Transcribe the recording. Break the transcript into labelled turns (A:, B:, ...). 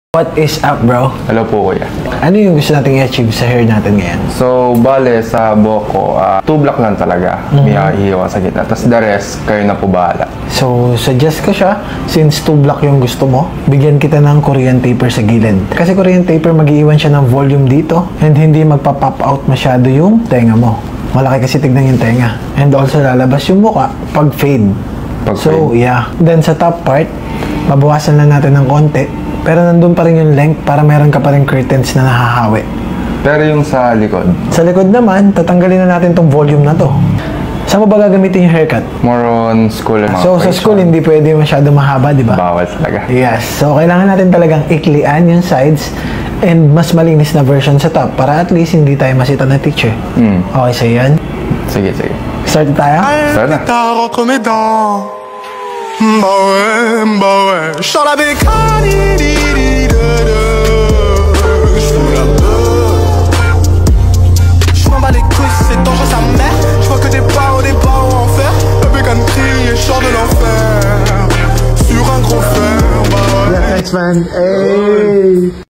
A: What is up, bro?
B: Hello po, kuya.
A: Ano yung gusto nating i-achieve sa hair natin ngayon?
B: So, bale, sa buhok ko, 2 block lang talaga. May iiwan sa gitna. Tapos the rest, kayo na po bahala.
A: So, suggest ko siya, since 2 block yung gusto mo, bigyan kita ng Korean taper sa gilid. Kasi Korean taper, mag-iiwan siya ng volume dito and hindi magpa-pop out masyado yung tenga mo. Malaki kasi tignan yung tenga. And also, lalabas yung muka pag fade. So, yeah. Then, sa top part, babawasan lang natin ng konti. Pero nandun pa rin yung length para meron ka pa rin curtains na nahahawi.
B: Pero yung sa likod?
A: Sa likod naman, tatanggalin na natin tong volume na to. Saan mo ba gagamitin yung haircut?
B: More on school.
A: So, sa school, hindi pwede masyado mahaba, di ba?
B: Bawal talaga.
A: Yes. So, kailangan natin talagang iklian yung sides and mas malinis na version sa top para at least hindi tayo masita ng teacher. Okay, so yan.
B: Sige, sige.
A: Start tayo?
B: Start na.
C: Bah ouais, j'sors la bécane, j'fous la peur. J'm'en bats les couilles, c'est dangereux sa mère. J'vois que des barreaux en fer. La bécane crie et sort de l'enfer. Sur un gros fer, bah ouais.
A: Yeah, thanks man. Hey.